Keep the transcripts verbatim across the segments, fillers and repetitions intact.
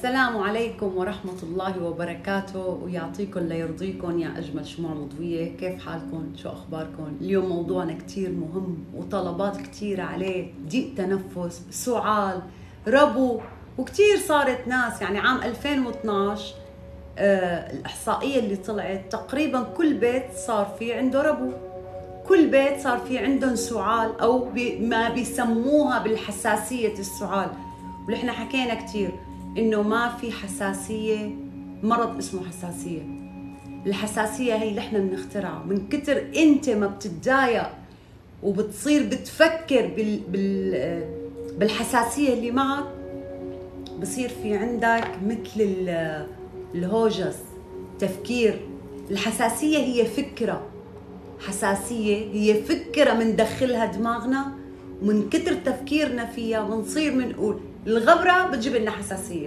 السلام عليكم ورحمة الله وبركاته، ويعطيكم ليرضيكم يا أجمل شموع مضوية. كيف حالكم؟ شو أخباركم؟ اليوم موضوعنا كتير مهم وطلبات كتير عليه. ضيق تنفس، سعال، ربو، وكتير صارت ناس يعني عام ألفين واثناشر آه الإحصائية اللي طلعت تقريبا كل بيت صار فيه عنده ربو، كل بيت صار فيه عندهم سعال أو بي ما بيسموها بالحساسية السعال. ونحن حكينا كتير إنه ما في حساسية، مرض اسمه حساسية. الحساسية هي اللي احنا بنخترعها من كتر انت ما بتتضايق وبتصير بتفكر بال... بال... بالحساسية اللي معك، بصير في عندك مثل ال... الهوجس، تفكير. الحساسية هي فكرة، حساسية هي فكرة مندخلها دماغنا، ومن كتر تفكيرنا فيها بنصير بنقول الغبرة بتجيب لنا حساسية،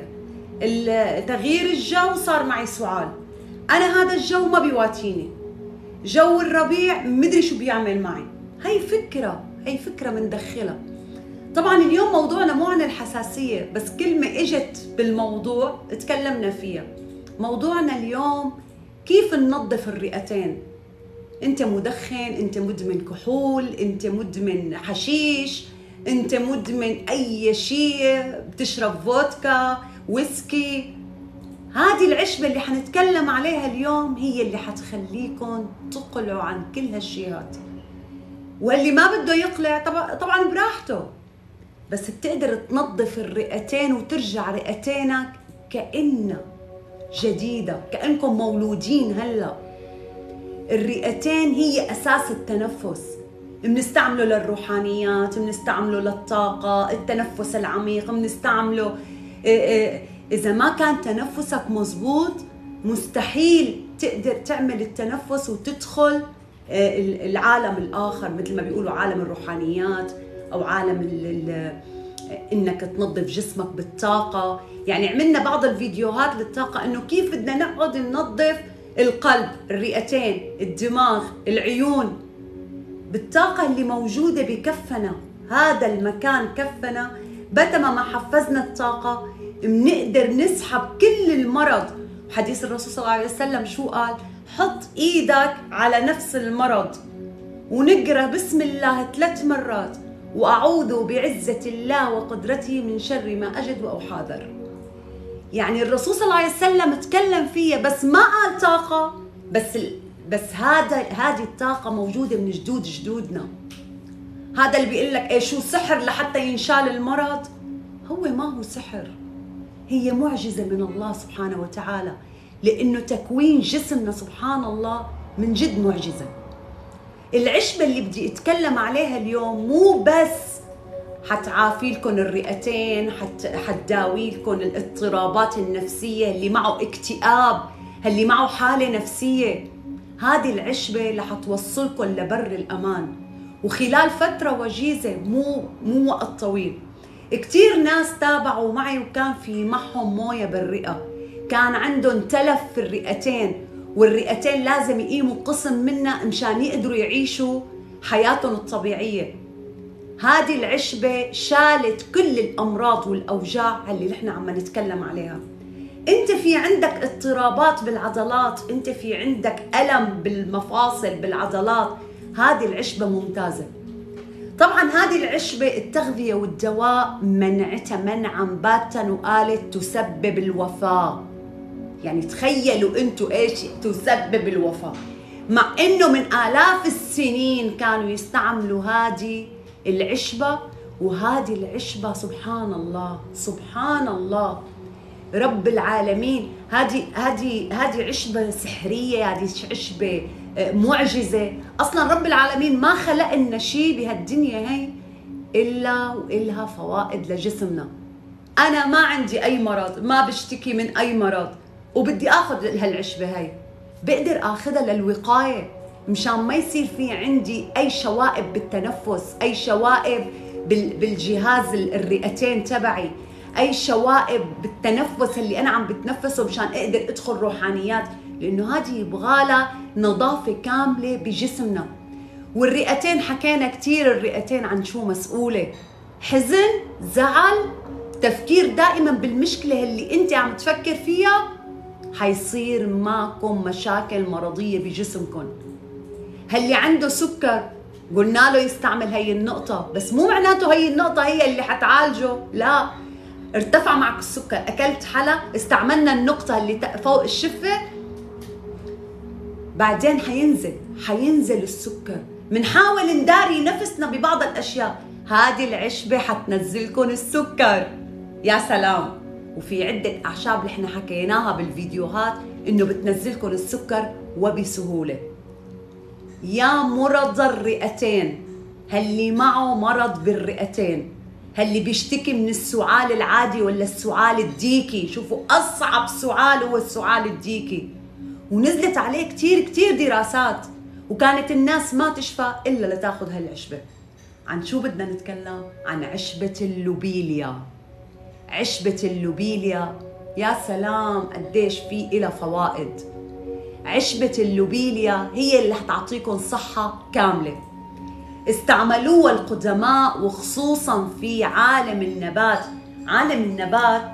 تغيير الجو صار معي سعال، أنا هذا الجو ما بيواتيني، جو الربيع مدري شو بيعمل معي. هي فكرة، هي فكرة مندخلها. طبعا اليوم موضوعنا مو عن الحساسية، بس كلمة اجت بالموضوع تكلمنا فيها. موضوعنا اليوم كيف ننظف الرئتين. انت مدخن، انت مدمن كحول، انت مدمن حشيش، انت مدمن اي شيء، بتشرب فودكا، ويسكي، هذه العشبة اللي حنتكلم عليها اليوم هي اللي حتخليكم تقلعوا عن كل هالشيات. واللي ما بده يقلع طبعا طبعا براحته، بس بتقدر تنظف الرئتين وترجع رئتينك كأنها جديدة، كأنكم مولودين هلا. الرئتين هي أساس التنفس، بنستعمله للروحانيات، بنستعمله للطاقة، التنفس العميق بنستعمله. إذا ما كان تنفسك مزبوط مستحيل تقدر تعمل التنفس وتدخل العالم الآخر، مثل ما بيقولوا عالم الروحانيات أو عالم ال ال إنك تنظف جسمك بالطاقة. يعني عملنا بعض الفيديوهات للطاقة إنه كيف بدنا نقعد ننظف القلب، الرئتين، الدماغ، العيون بالطاقة اللي موجودة بكفنا. هذا المكان كفنا، بتما ما حفزنا الطاقة بنقدر نسحب كل المرض. حديث الرسول صلى الله عليه وسلم شو قال؟ حط ايدك على نفس المرض ونقرأ بسم الله ثلاث مرات، وأعوذ بعزة الله وقدرته من شر ما أجد وأحاذر. يعني الرسول صلى الله عليه وسلم تكلم فيها، بس ما قال طاقة، بس بس هذا هذه الطاقة موجودة من جدود جدودنا. هذا اللي بيقول لك ايه شو سحر لحتى ينشال المرض، هو ما هو سحر، هي معجزة من الله سبحانه وتعالى، لأنه تكوين جسمنا سبحان الله من جد معجزة. العشبة اللي بدي أتكلم عليها اليوم مو بس حتعافي لكم الرئتين، حت حتداوي لكم الاضطرابات النفسية، اللي معه اكتئاب، اللي معه حالة نفسية. هذه العشبة اللي حتوصلكم لبر الأمان، وخلال فترة وجيزة، مو مو وقت طويل. كتير ناس تابعوا معي وكان في معهم موية بالرئة، كان عندهم تلف في الرئتين، والرئتين لازم يقيموا قسم منها مشان يقدروا يعيشوا حياتهم الطبيعية. هذه العشبة شالت كل الأمراض والأوجاع اللي نحن عم نتكلم عليها. انت في عندك اضطرابات بالعضلات، انت في عندك ألم بالمفاصل بالعضلات، هذه العشبة ممتازة. طبعا هذه العشبة التغذية والدواء منعتها منعا باتا، وقالت تسبب الوفاة. يعني تخيلوا انتوا ايش تسبب الوفاة، مع انه من آلاف السنين كانوا يستعملوا هذه العشبة. وهذه العشبة سبحان الله سبحان الله رب العالمين، هذه هذه هذه عشبة سحرية، هذه عشبة معجزة. أصلا رب العالمين ما خلق لنا شيء بهالدنيا هي إلا وإلها فوائد لجسمنا. أنا ما عندي أي مرض، ما بشتكي من أي مرض، وبدي آخذ هالعشبة هي، بقدر آخذها للوقاية مشان ما يصير في عندي أي شوائب بالتنفس، أي شوائب بالجهاز الرئتين تبعي، أي شوائب بالتنفس اللي أنا عم بتنفسه، مشان أقدر أدخل روحانيات، لأنه هذه يبغالها نظافة كاملة بجسمنا. والرئتين حكينا كتير، الرئتين عن شو مسؤولة؟ حزن، زعل، والتفكير دائما بالمشكلة اللي انت عم تفكر فيها، حيصير معكم مشاكل مرضية بجسمكم. هاللي عنده سكر قلنا له يستعمل هي النقطة، بس مو معناته هي النقطة هي اللي حتعالجه، لا. ارتفع معك السكر، أكلت حلا، استعملنا النقطة اللي فوق الشفة، بعدين حينزل حينزل السكر. منحاول نداري نفسنا ببعض الأشياء، هذه العشبة حتنزلكم السكر. يا سلام. وفي عدة أعشاب اللي احنا حكيناها بالفيديوهات إنه بتنزلكم السكر وبسهولة. يا مرضى الرئتين، هاللي معه مرض بالرئتين، هاللي بيشتكي من السعال العادي ولا السعال الديكي، شوفوا أصعب سعال هو السعال الديكي، ونزلت عليه كتير كتير دراسات، وكانت الناس ما تشفى إلا لتاخذ هالعشبة. عن شو بدنا نتكلم؟ عن عشبة اللوبيليا. عشبة اللوبيليا يا سلام قديش في إلها فوائد. عشبة اللوبيليا هي اللي حتعطيكم صحة كاملة. استعملوها القدماء وخصوصا في عالم النبات. عالم النبات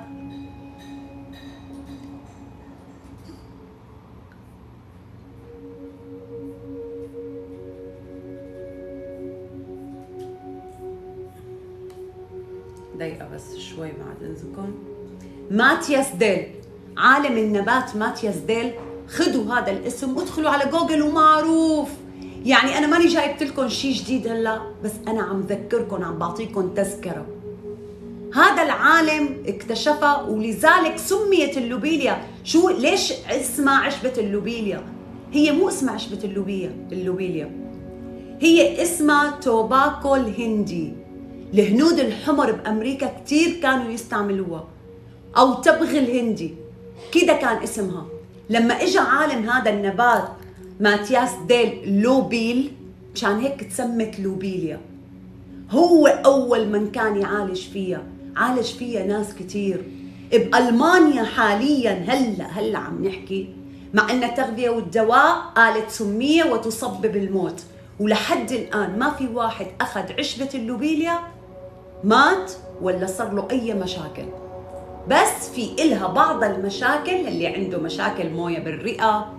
دقيقة بس شوي بعد إذنكم. ماتياس ديل، عالم النبات ماتياس ديل، خدوا هذا الاسم وادخلوا على جوجل ومعروف. يعني أنا ماني جايبت لكم شيء جديد هلا، بس أنا عم ذكركم، عم بعطيكم تذكرة. هذا العالم اكتشفها ولذلك سميت اللوبيليا. شو ليش اسمها عشبة اللوبيليا؟ هي مو اسمها عشبة اللوبيليا، اللوبيليا هي اسمها توباكو الهندي. الهنود الحمر بأمريكا كتير كانوا يستعملوها، أو تبغ الهندي، كده كان اسمها. لما اجى عالم هذا النبات ماتياس ديل لوبيل، مشان هيك تسمت لوبيليا. هو أول من كان يعالج فيها، عالج فيها ناس كتير. بألمانيا حاليا هلا هلا عم نحكي، مع أن التغذية والدواء قالت سمية وتسبب الموت، ولحد الآن ما في واحد أخذ عشبة اللوبيليا مات ولا صار له أي مشاكل. بس في إلها بعض المشاكل، اللي عنده مشاكل موية بالرئة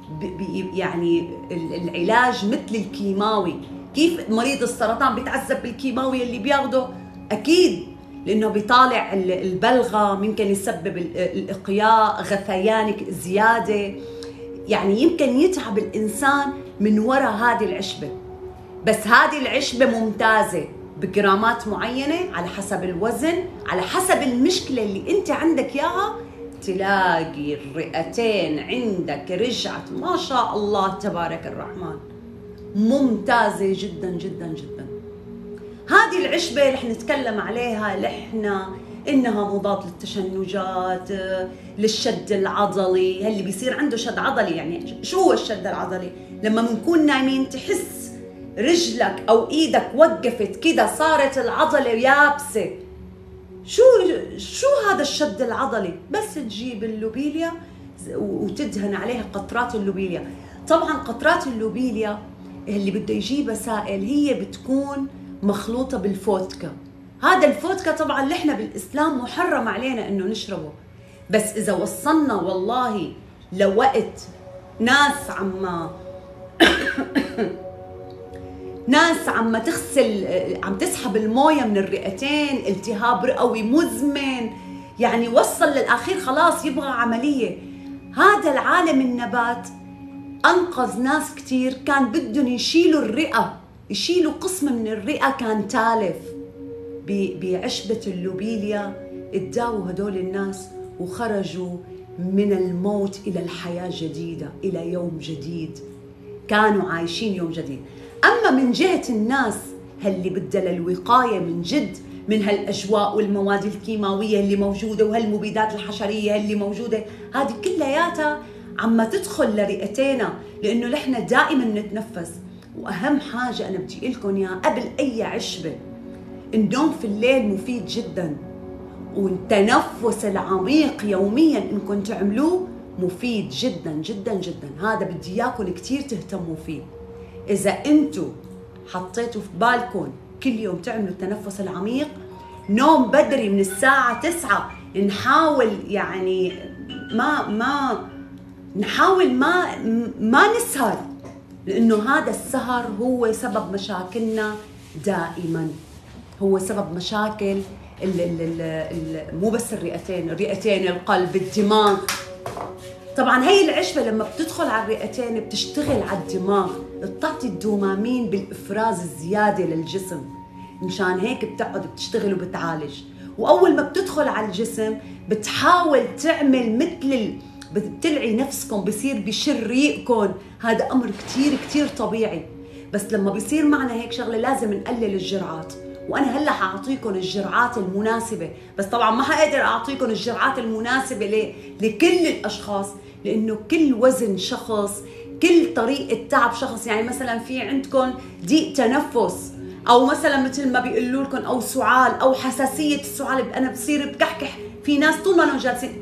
يعني العلاج مثل الكيماوي. كيف مريض السرطان بيتعذب بالكيماوي اللي بياخده؟ أكيد، لأنه بيطالع البلغم، يمكن يسبب الإقياء، غثيان زيادة، يعني يمكن يتعب الإنسان من وراء هذه العشبة. بس هذه العشبة ممتازة بجرامات معينة، على حسب الوزن، على حسب المشكلة اللي انت عندك اياها، تلاقي الرئتين عندك رجعت ما شاء الله تبارك الرحمن، ممتازة جدا جدا جدا. هذه العشبة اللي رح نتكلم عليها لحنا انها مضاد للتشنجات، للشد العضلي. اللي بيصير عنده شد عضلي، يعني شو هو الشد العضلي؟ لما بنكون نايمين تحس رجلك او ايدك وقفت كده، صارت العضله يابسه. شو شو هذا الشد العضلي؟ بس تجيب اللوبيليا وتدهن عليها قطرات اللوبيليا. طبعا قطرات اللوبيليا اللي بده يجيبها سائل هي بتكون مخلوطه بالفودكا. هذا الفودكا طبعا اللي احنا بالاسلام محرم علينا انه نشربه، بس اذا وصلنا والله لوقت ناس عم ناس عم تغسل، عم تسحب المويه من الرئتين، التهاب رئوي مزمن، يعني وصل للاخير خلاص يبغى عمليه. هذا العالم النبات انقذ ناس كثير، كان بدهم يشيلوا الرئه، يشيلوا قسم من الرئه كان تالف. بعشبه اللوبيليا اداوا هدول الناس وخرجوا من الموت الى الحياه جديده، الى يوم جديد، كانوا عايشين يوم جديد. أما من جهة الناس اللي بدها للوقاية من جد من هالأجواء والمواد الكيماوية اللي موجودة وهالمبيدات الحشرية اللي موجودة، هذه كلياتها عم تدخل لرئتينا، لأنه نحن دائما نتنفس. وأهم حاجة أنا بدي لكم إياها قبل أي عشبة، النوم في الليل مفيد جدا، والتنفس العميق يوميا إنكم تعملوه مفيد جدا جدا جدا. هذا بدي إياكم كتير تهتموا فيه. إذا أنتوا حطيتوا في بالكم كل يوم تعملوا التنفس العميق، نوم بدري من الساعة تسعة، نحاول يعني ما ما نحاول ما ما نسهر، لأنه هذا السهر هو سبب مشاكلنا دائما، هو سبب مشاكل ال ال ال ال مو بس الرئتين، الرئتين، القلب، الدماغ. طبعا هي العشبة لما بتدخل على الرئتين بتشتغل على الدماغ، بتعطي الدوبامين بالإفراز الزيادة للجسم، مشان هيك بتقعد بتشتغل وبتعالج. وأول ما بتدخل على الجسم بتحاول تعمل مثل ال... بتلعي نفسكم، بصير بشر ريقكم، هذا أمر كتير كتير طبيعي. بس لما بيصير معنا هيك شغلة لازم نقلل الجرعات، وأنا هلا حأعطيكم الجرعات المناسبة، بس طبعا ما حقدر أعطيكم الجرعات المناسبة ليه؟ لكل الأشخاص، لأنه كل وزن شخص، كل طريقة تعب شخص. يعني مثلا في عندكم ضيق تنفس، أو مثلا مثل ما بيقولوا لكم أو سعال أو حساسية السعال، أنا بصير بكحكح، في ناس طول ما أنا جالسين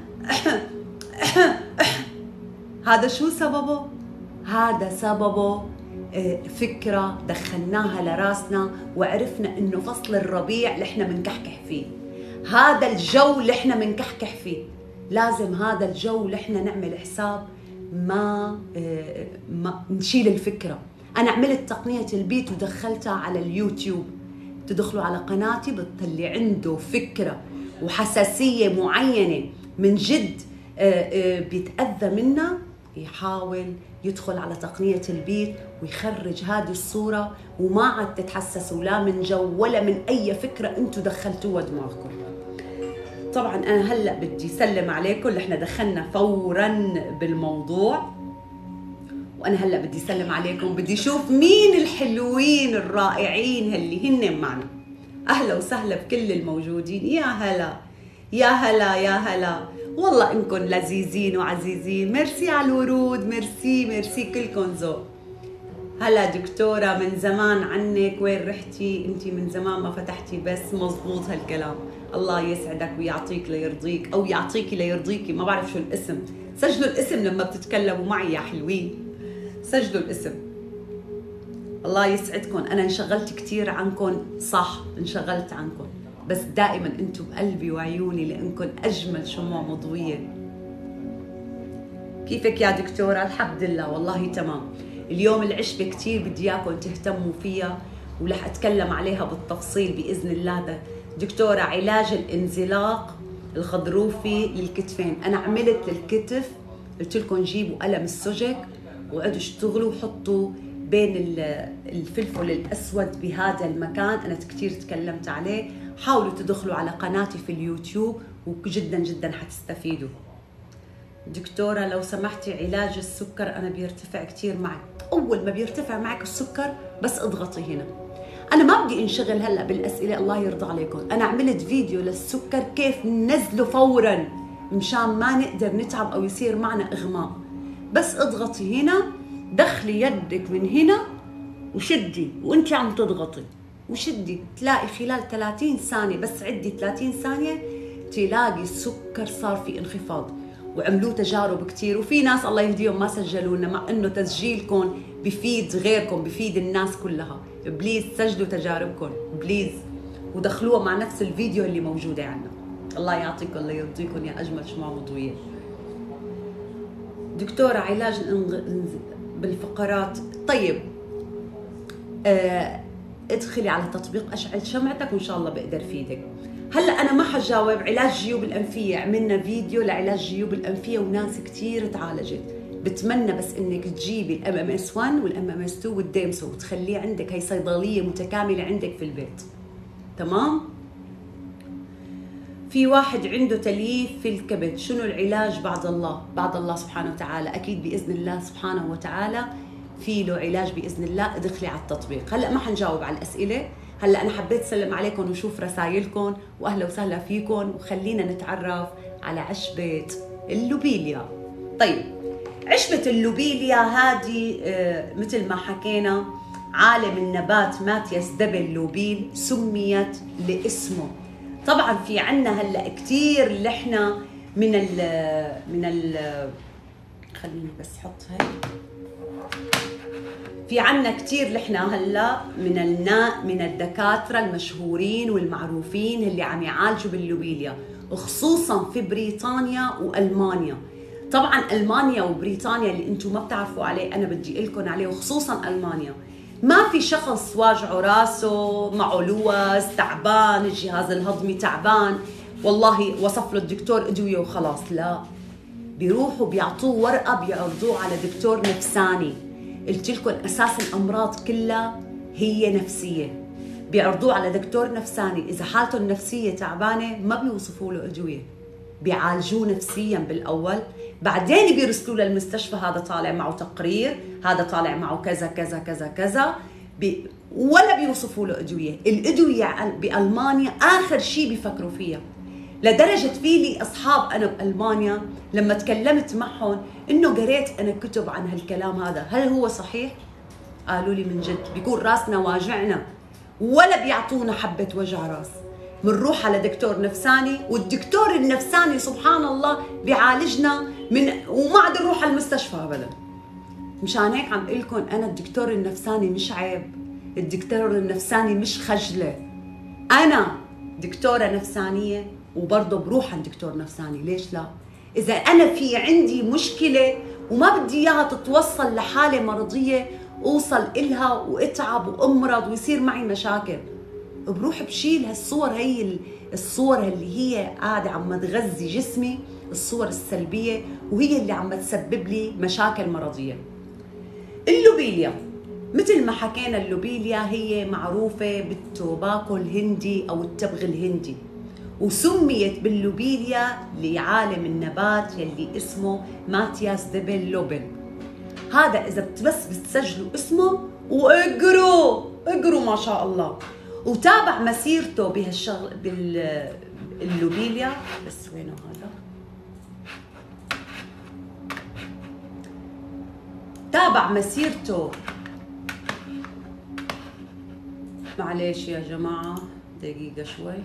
هذا شو سببه؟ هذا سببه فكرة دخلناها لراسنا وعرفنا انه فصل الربيع اللي احنا بنكحكح فيه، هذا الجو اللي احنا بنكحكح فيه، لازم هذا الجو اللي احنا نعمل حساب ما, ما نشيل الفكرة. انا عملت تقنية البيت ودخلتها على اليوتيوب، تدخلوا على قناتي بتطلي عنده فكرة وحساسية معينة من جد بيتأذى منها، يحاول يدخل على تقنية البيت ويخرج هذه الصورة، وما عاد تتحسسوا لا من جو ولا من أي فكرة أنتوا دخلتوها دماغكم. طبعا أنا هلأ بدي سلم عليكم اللي احنا دخلنا فورا بالموضوع، وأنا هلأ بدي سلم عليكم، بدي شوف مين الحلوين الرائعين اللي هن معنا. أهلا وسهلا بكل الموجودين، يا هلا يا هلا يا هلا، والله انكم لذيذين وعزيزين، ميرسي على الورود، ميرسي ميرسي كلكم ذوق. هلا دكتورة من زمان عنك، وين رحتي؟ انتي من زمان ما فتحتي، بس مزبوط هالكلام. الله يسعدك ويعطيك ليرضيك، او يعطيكي ليرضيكي، ما بعرف شو الاسم، سجلوا الاسم لما بتتكلموا معي يا حلوين، سجلوا الاسم. الله يسعدكم، انا انشغلت كثير عنكم، صح انشغلت عنكم، بس دائما انتم بقلبي وعيوني لانكم اجمل شموع مضويه. كيفك يا دكتوره؟ الحمد لله والله تمام. اليوم العشبه كثير بدي اياكم تهتموا فيها، ورح اتكلم عليها بالتفصيل باذن الله. ده دكتوره علاج الانزلاق الغضروفي للكتفين، انا عملت للكتف، قلت لكم جيبوا قلم السجك وقعدوا اشتغلوا وحطوا بين الفلفل الاسود بهذا المكان، انا كثير تكلمت عليه. حاولوا تدخلوا على قناتي في اليوتيوب وجدا جدا حتستفيدوا. دكتورة لو سمحتي علاج السكر أنا بيرتفع كتير معي. أول ما بيرتفع معك السكر بس اضغطي هنا. أنا ما بدي انشغل هلأ بالأسئلة، الله يرضى عليكم. أنا عملت فيديو للسكر كيف ننزله فورا مشان ما نقدر نتعب أو يصير معنا إغماء. بس اضغطي هنا، دخلي يدك من هنا وشدي وانت عم تضغطي وشدي، تلاقي خلال ثلاثين ثانية، بس عدي ثلاثين ثانية تلاقي السكر صار في انخفاض. وعملوه تجارب كتير، وفي ناس الله يهديهم ما سجلوا لنا، مع انه تسجيلكم بفيد غيركم، بفيد الناس كلها. بليز سجلوا تجاربكم بليز، ودخلوها مع نفس الفيديو اللي موجودة عندنا. الله يعطيكم الله يرضيكم يا اجمل شموع مضوية. دكتورة علاج بالفقرات، طيب آه ادخلي على تطبيق اشعل شمعتك وان شاء الله بقدر فيدك. هلا انا ما حجاوب علاج جيوب الانفيه، عملنا فيديو لعلاج جيوب الانفيه وناس كثير تعالجت. بتمنى بس انك تجيبي الام ام اس واحد والام ام اس اثنين والديمسو وتخليه عندك، هي صيدليه متكامله عندك في البيت. تمام؟ في واحد عنده تليف في الكبد، شنو العلاج؟ بعد الله، بعد الله سبحانه وتعالى، اكيد باذن الله سبحانه وتعالى في له علاج باذن الله. ادخلي على التطبيق. هلا ما حنجاوب على الاسئله، هلا انا حبيت اسلم عليكم وشوف رسائلكم، واهلا وسهلا فيكم، وخلينا نتعرف على عشبه اللوبيليا. طيب عشبه اللوبيليا هذه آه مثل ما حكينا، عالم النبات ماتياس دبل لوبيل سميت لاسمه. طبعا في عنا هلا كثير اللي احنا من ال من ال خليني بس احط هاي في عنا كتير نحن هلا من النا من الدكاتره المشهورين والمعروفين اللي عم يعالجوا باللوبيليا، وخصوصا في بريطانيا والمانيا. طبعا المانيا وبريطانيا اللي انتم ما بتعرفوا عليه انا بدي لكم عليه، وخصوصا المانيا ما في شخص واجعه راسه، معه لوز، تعبان، الجهاز الهضمي تعبان، والله وصف له الدكتور ادويه وخلاص. لا، بيروحوا بيعطوه ورقه بيعرضوه على دكتور نفساني. قلت لكم اساس الامراض كلها هي نفسيه، بيعرضوه على دكتور نفساني. اذا حالته النفسيه تعبانه ما بيوصفوا له ادويه، بيعالجوه نفسيا بالاول، بعدين بيرسلوه للمستشفى. هذا طالع معه تقرير، هذا طالع معه كذا كذا كذا كذا، بي ولا بيوصفوا له ادويه. الادويه بالمانيا اخر شيء بيفكروا فيها، لدرجه في لي اصحاب انا بالمانيا لما تكلمت معهم انه قريت انا كتب عن هالكلام هذا، هل هو صحيح؟ قالوا لي من جد بيكون راسنا واجعنا ولا بيعطونا حبه وجع راس، بنروح على دكتور نفساني، والدكتور النفساني سبحان الله بيعالجنا من وما عاد نروح على المستشفى ابدا. مشان هيك عم اقول لكم انا الدكتور النفساني مش عيب، الدكتور النفساني مش خجله. انا دكتوره نفسانيه وبرضه بروح عند دكتور نفساني، ليش لا؟ اذا انا في عندي مشكله وما بدي اياها تتوصل لحاله مرضيه اوصل إلها واتعب وامرض ويصير معي مشاكل، بروح بشيل هالصور، هي الصور اللي هي قاعده عم تغذي جسمي، الصور السلبيه، وهي اللي عم تسبب لي مشاكل مرضيه. اللوبيليا مثل ما حكينا، اللوبيليا هي معروفه بالتوباكو الهندي او التبغ الهندي، وسميت باللوبيليا لعالم النبات يلي اسمه ماتياس ديبل لوبن. هذا اذا بس بتسجلوا اسمه واقروا اقروا ما شاء الله، وتابع مسيرته بهالشغل باللوبيليا. بس وينه هذا؟ تابع مسيرته، معلش يا جماعة دقيقة شوي.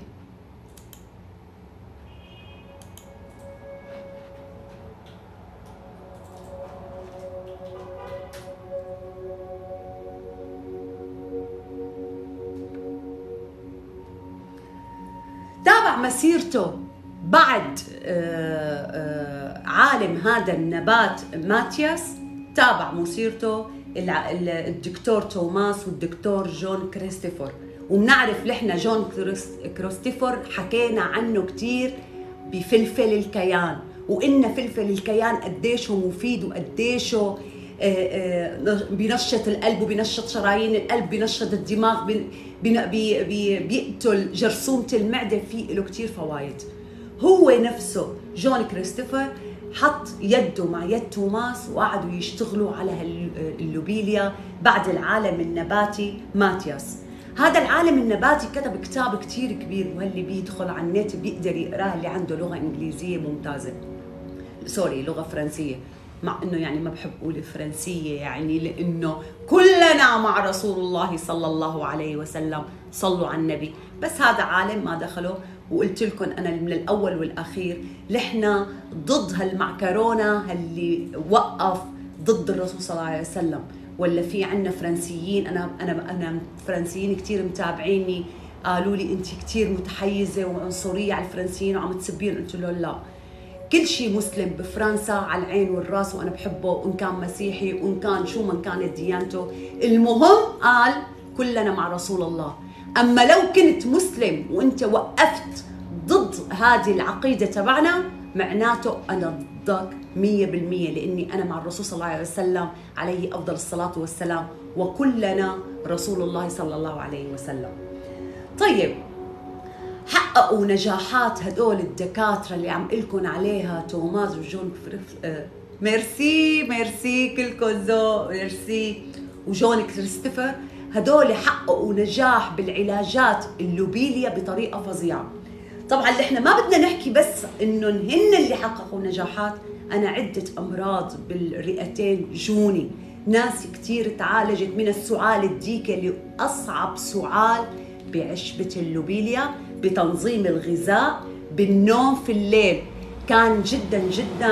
تابع مسيرته بعد عالم هذا النبات ماتياس، تابع مسيرته الدكتور توماس والدكتور جون كريستوفر. وبنعرف نحن جون كريستوفر حكينا عنه كثير بفلفل الكيان، وإن فلفل الكيان قديش هو مفيد وقديش بينشط القلب وبينشط شرايين القلب، بينشط الدماغ، بي بي بي بيقتل جرثومة المعدة، فيه له كثير فوائد. هو نفسه جون كريستوفر حط يده مع يد توماس وقعدوا يشتغلوا على اللوبيليا بعد العالم النباتي ماتياس. هذا العالم النباتي كتب كتاب كثير كبير، واللي بيدخل على النت بيقدر يقراه اللي عنده لغة إنجليزية ممتازة، سوري لغة فرنسية، مع انه يعني ما بحب اقول الفرنسيه يعني لانه كلنا مع رسول الله صلى الله عليه وسلم، صلوا على النبي. بس هذا عالم ما دخله، وقلت لكم انا من الاول والاخير نحن ضد هالمعكرونه اللي وقف ضد الرسول صلى الله عليه وسلم. ولا في عندنا فرنسيين، انا انا انا فرنسيين كثير متابعيني قالوا لي انت كثير متحيزه وعنصريه على الفرنسيين وعم تسبين، قلت له لا، كل شيء مسلم بفرنسا على العين والراس وانا بحبه، وان كان مسيحي وان كان شو من كانت ديانته، المهم قال كلنا مع رسول الله. اما لو كنت مسلم وانت وقفت ضد هذه العقيده تبعنا معناته انا ضدك مية بالمية، لاني انا مع الرسول صلى الله عليه وسلم عليه افضل الصلاه والسلام، وكلنا رسول الله صلى الله عليه وسلم. طيب، حققوا نجاحات هدول الدكاتره اللي عم قلكن عليها توماس وجون آه ميرسي ميرسي كلكم ذوق، ميرسي وجون كريستوفر، هدول حققوا نجاح بالعلاجات اللوبيليا بطريقه فظيعه. طبعا احنا ما بدنا نحكي بس انه هن اللي حققوا نجاحات، انا عده امراض بالرئتين جوني، ناس كثير تعالجت من السعال الديكه اللي اصعب سعال بعشبه اللوبيليا، بتنظيم الغذاء، بالنوم في الليل. كان جدا جدا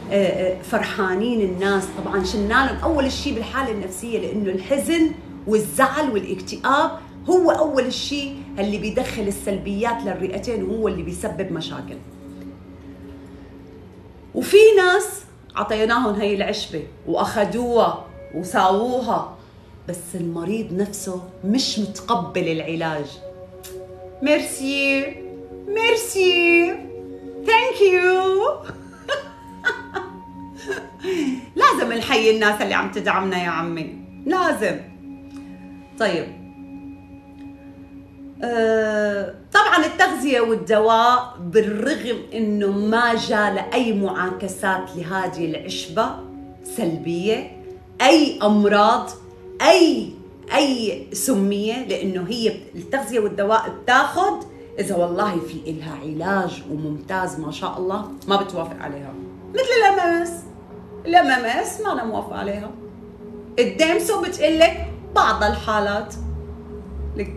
فرحانين الناس. طبعا شلنا لهم اول شيء بالحاله النفسيه، لانه الحزن والزعل والاكتئاب هو اول شيء اللي بيدخل السلبيات للرئتين وهو اللي بيسبب مشاكل. وفي ناس عطيناهم هي العشبه واخذوها وساووها، بس المريض نفسه مش متقبل العلاج. ميرسي ميرسي ثانك يو. لازم نحيي الناس اللي عم تدعمنا يا عمي، لازم. طيب أه طبعا التغذية والدواء بالرغم انه ما جاء لأي معاكسات لهذه العشبة سلبية، اي امراض، اي اي سمية، لانه هي التغذية والدواء بتاخد اذا والله في إلها علاج وممتاز ما شاء الله ما بتوافق عليها. مثل الام ام اس، الام ام اس ما انا موافقة عليها. الديمسو بتقلك بعض الحالات لك،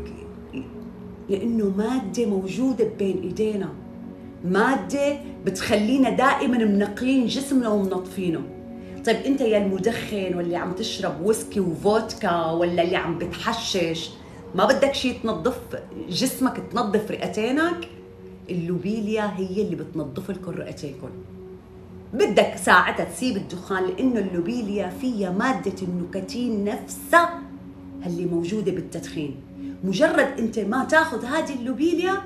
لانه مادة موجودة بين ايدينا، مادة بتخلينا دائما منقين جسمنا ومنظفينه. طيب انت يا المدخن واللي عم تشرب ويسكي وفودكا ولا اللي عم بتحشش، ما بدك شيء تنظف جسمك، تنظف رئتينك؟ اللوبيليا هي اللي بتنظف لكم رئتيكم. بدك ساعتها تسيب الدخان، لانه اللوبيليا فيها مادة النيكوتين نفسها اللي موجودة بالتدخين. مجرد انت ما تاخذ هذه اللوبيليا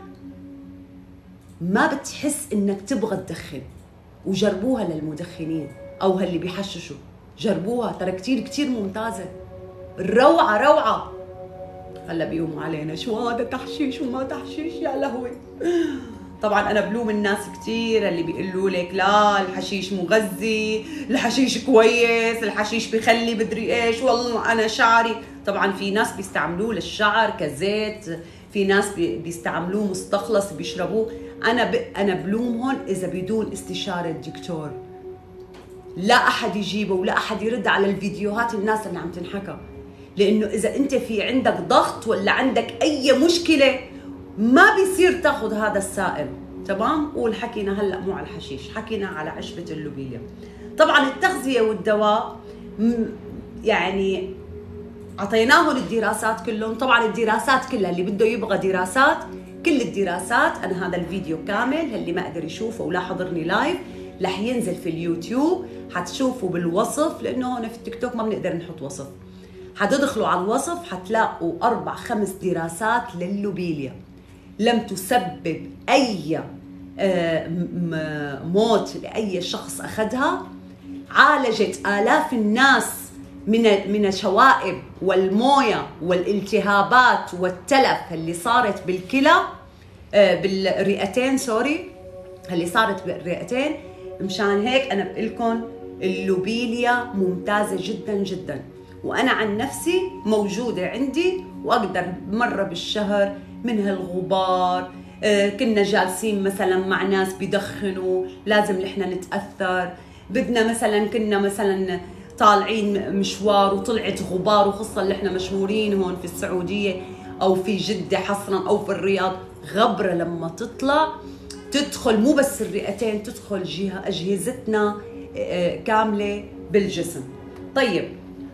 ما بتحس انك تبغى تدخن. وجربوها للمدخنين او اللي بيحششوا، جربوها ترى كتير كتير ممتازة، روعة روعة. هلا بيقوموا علينا شو هذا تحشيش وما تحشيش، يا لهوي. طبعا انا بلوم الناس كتير اللي بيقولوا لك لا الحشيش مغذي، الحشيش كويس، الحشيش بيخلي بدري ايش، والله انا شعري. طبعا في ناس بيستعملوه للشعر كزيت، في ناس بيستعملوه مستخلص بيشربوه. انا ب... انا بلومهم اذا بدون استشاره دكتور. لا احد يجيبه ولا احد يرد على الفيديوهات الناس اللي عم تنحكى، لانه اذا انت في عندك ضغط ولا عندك اي مشكله ما بيصير تاخذ هذا السائل. تمام؟ قول حكينا هلا مو على الحشيش، حكينا على عشبه اللوبيليا. طبعا التغذيه والدواء يعني اعطيناهم الدراسات كلهم. طبعا الدراسات كلها اللي بده يبغى دراسات، كل الدراسات، انا هذا الفيديو كامل اللي ما قدر يشوفه ولا حضرني لايف رح ينزل في اليوتيوب، حتشوفوا بالوصف، لانه هون في التيك توك ما بنقدر نحط وصف. حتدخلوا على الوصف حتلاقوا اربع خمس دراسات لللوبيليا لم تسبب اي موت لاي شخص اخذها، عالجت آلاف الناس من من الشوائب والمويه والالتهابات والتلف اللي صارت بالكلى، بالرئتين سوري، اللي صارت بالرئتين. مشان هيك انا بقول لكم اللوبيليا ممتازه جدا جدا، وانا عن نفسي موجوده عندي واقدر مره بالشهر من هالغبار. كنا جالسين مثلا مع ناس بيدخنوا لازم نحن نتاثر، بدنا مثلا كنا مثلا طالعين مشوار وطلعت غبار، وخصوصا اللي احنا مشهورين هون في السعوديه او في جده حصرا او في الرياض، غبره لما تطلع تدخل مو بس الرئتين، تدخل جهه اجهزتنا كامله بالجسم. طيب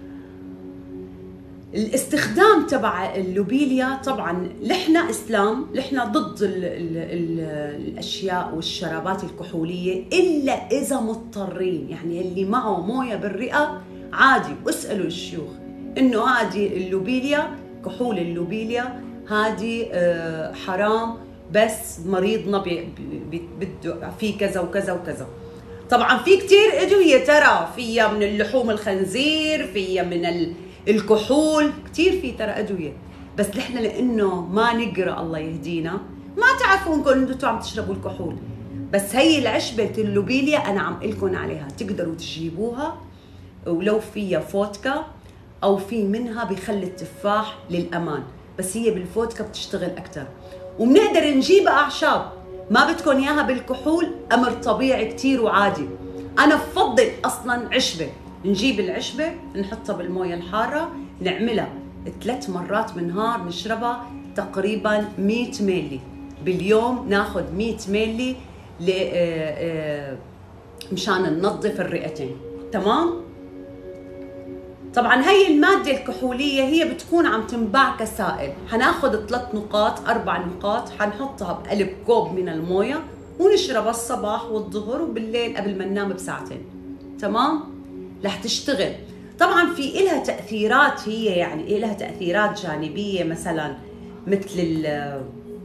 الاستخدام تبع اللوبيليا، طبعا نحن اسلام، نحن ضد ال ال ال الاشياء والشرابات الكحوليه الا اذا مضطرين. يعني اللي معه مويه بالرئه عادي، واسالوا الشيوخ انه هذه اللوبيليا، كحول اللوبيليا هذه حرام، بس مريضنا بده في كذا وكذا وكذا. طبعا في كثير ادويه ترى فيها من اللحوم الخنزير، فيها من الكحول، كثير في ترى ادويه، بس نحن لانه ما نقرا الله يهدينا ما تعرفون كون انتم عم تشربوا الكحول. بس هي العشبه اللوبيليا انا عم اقول لكم عليها، تقدروا تجيبوها ولو فيها فودكا او في منها بخلي التفاح للامان، بس هي بالفودكا بتشتغل اكثر. وبنقدر نجيبها اعشاب، ما بدكم اياها بالكحول، امر طبيعي كثير وعادي. انا بفضل اصلا عشبه، نجيب العشبه نحطها بالمويه الحاره، نعملها ثلاث مرات بالنهار، نشربها تقريبا مئة مللي باليوم، ناخذ مئة مللي مشان ننظف الرئتين. تمام؟ طبعا هي المادة الكحولية هي بتكون عم تنباع كسائل. حناخد ثلاث نقاط أربع نقاط حنحطها بقلب كوب من الموية ونشربها الصباح والظهر وبالليل قبل ما ننام بساعتين. تمام؟ رح تشتغل. طبعا في إلها تأثيرات، هي يعني إلها تأثيرات جانبية مثلا مثل ال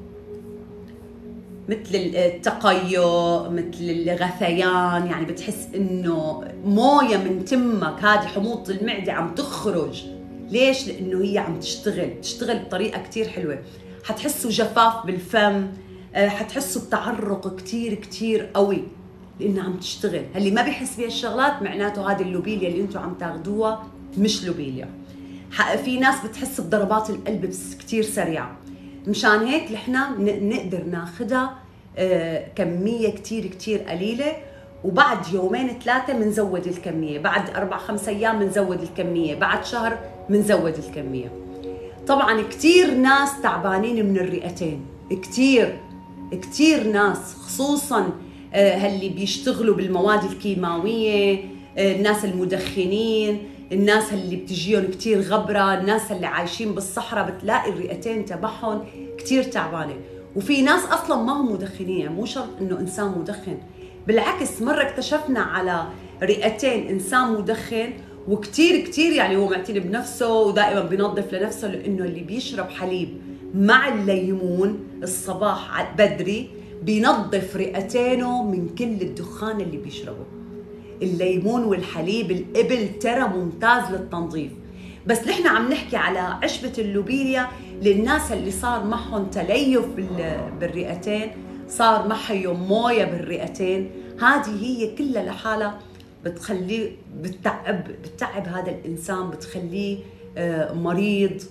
مثل التقيؤ، مثل الغثيان، يعني بتحس انه مويه من تمك، هذه حموضه المعده عم تخرج. ليش؟ لانه هي عم تشتغل تشتغل بطريقه كتير حلوه. حتحسوا جفاف بالفم، حتحسوا بتعرق كتير كتير قوي لانها عم تشتغل. اللي ما بيحس بهالشغلات الشغلات معناته هذه اللوبيليا اللي انتم عم تاخذوها مش لوبيليا. في ناس بتحس بضربات القلب بس كتير سريعه. مشان هيك نحن نقدر ناخدها كمية كتير كتير قليلة، وبعد يومين ثلاثة منزود الكمية، بعد أربع خمس أيام منزود الكمية، بعد شهر منزود الكمية. طبعا كتير ناس تعبانين من الرئتين، كتير كتير ناس، خصوصا هاللي بيشتغلوا بالمواد الكيماوية، الناس المدخنين، الناس اللي بتجيهم كتير غبرة، الناس اللي عايشين بالصحراء بتلاقي الرئتين تبعهم كتير تعبانة. وفي ناس اصلا ما هم مدخنين، يعني مو شرط انه انسان مدخن، بالعكس مرة اكتشفنا على رئتين انسان مدخن وكتير كتير يعني هو معتني بنفسه ودائما بينظف لنفسه، لانه اللي بيشرب حليب مع الليمون الصباح بدري بينظف رئتينه من كل الدخان اللي بيشربه. الليمون والحليب الإبل ترى ممتاز للتنظيف. بس نحن عم نحكي على عشبة اللوبيليا للناس اللي صار معهم تليف بالرئتين، صار معهم موية بالرئتين. هذه هي كلها لحالها بتخليه بتتعب بتتعب هذا الإنسان، بتخليه مريض.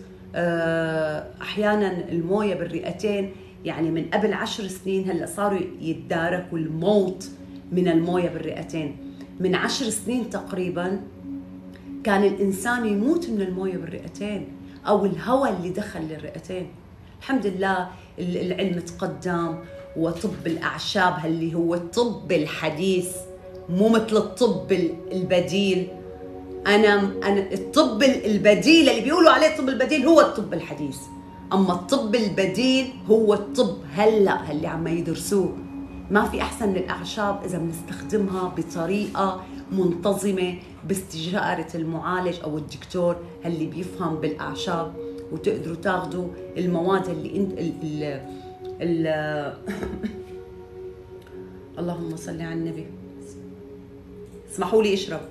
أحيانا الموية بالرئتين يعني من قبل عشر سنين هلأ صاروا يتداركوا الموت من الموية بالرئتين. من عشر سنين تقريبا كان الإنسان يموت من الموية بالرئتين أو الهواء اللي دخل للرئتين. الحمد لله العلم تقدم، وطب الأعشاب اللي هو الطب الحديث، مو مثل الطب البديل. أنا أنا الطب البديل اللي بيقولوا عليه الطب البديل هو الطب الحديث، أما الطب البديل هو الطب هلأ اللي عم يدرسوه. ما في أحسن من الأعشاب إذا بنستخدمها بطريقة منتظمة باستشارة المعالج أو الدكتور اللي بيفهم بالأعشاب، وتقدروا تاخذوا المواد اللي انت ال ال ال اللهم صل على النبي. اسمحوا لي اشرب.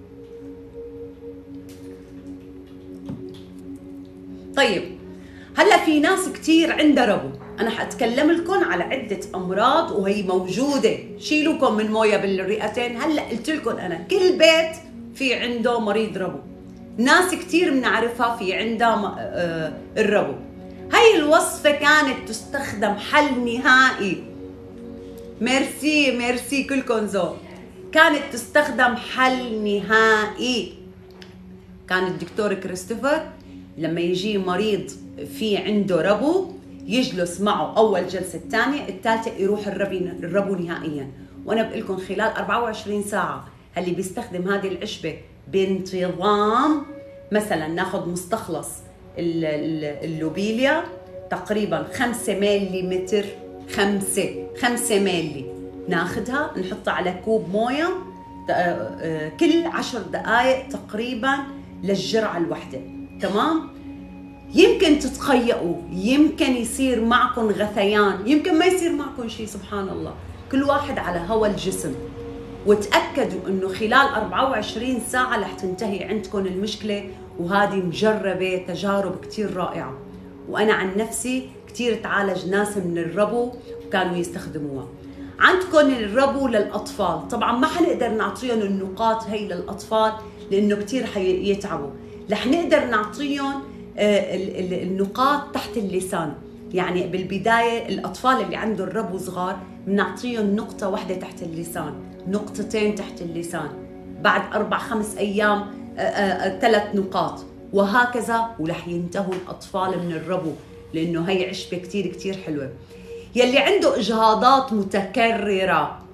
طيب هلا في ناس كتير عندها ربو. انا حاتكلم لكم على عده امراض وهي موجوده. شيلوكم من مويه بالرئتين. هلا قلت لكم انا كل بيت في عنده مريض ربو. ناس كتير بنعرفها في عندها الربو. هي الوصفه كانت تستخدم حل نهائي. ميرسي ميرسي كلكم ذوق. كانت تستخدم حل نهائي. كان الدكتور كريستوفر لما يجي مريض في عنده ربو يجلس معه أول جلسة، الثانية الثالثة يروح الربو نهائيا. وأنا بقول لكم خلال أربعة وعشرين ساعة اللي بيستخدم هذه العشبة بانتظام، مثلا ناخذ مستخلص اللوبيليا تقريبا خمسة ميلي متر، خمسة خمسة ميلي ناخذها نحطها على كوب موية كل عشر دقائق تقريبا للجرعة الواحدة. تمام؟ يمكن تتقيئوا، يمكن يصير معكم غثيان، يمكن ما يصير معكم شيء، سبحان الله، كل واحد على هوى الجسم. وتأكدوا انه خلال أربعة وعشرين ساعة رح تنتهي عندكم المشكلة. وهذه مجربة تجارب كتير رائعة، وانا عن نفسي كتير تعالج ناس من الربو وكانوا يستخدموها. عندكم الربو للأطفال، طبعا ما حنقدر نعطيهم النقاط هي للأطفال لأنه كتير حيتعبوا. رح نقدر نعطيهم النقاط تحت اللسان. يعني بالبداية الأطفال اللي عندهم الربو صغار بنعطيهم نقطة واحدة تحت اللسان، نقطتين تحت اللسان، بعد أربع خمس أيام ثلاث نقاط، وهكذا. ورح ينتهوا الأطفال من الربو لأنه هي عشبة كتير كتير حلوة. يلي عنده إجهاضات متكررة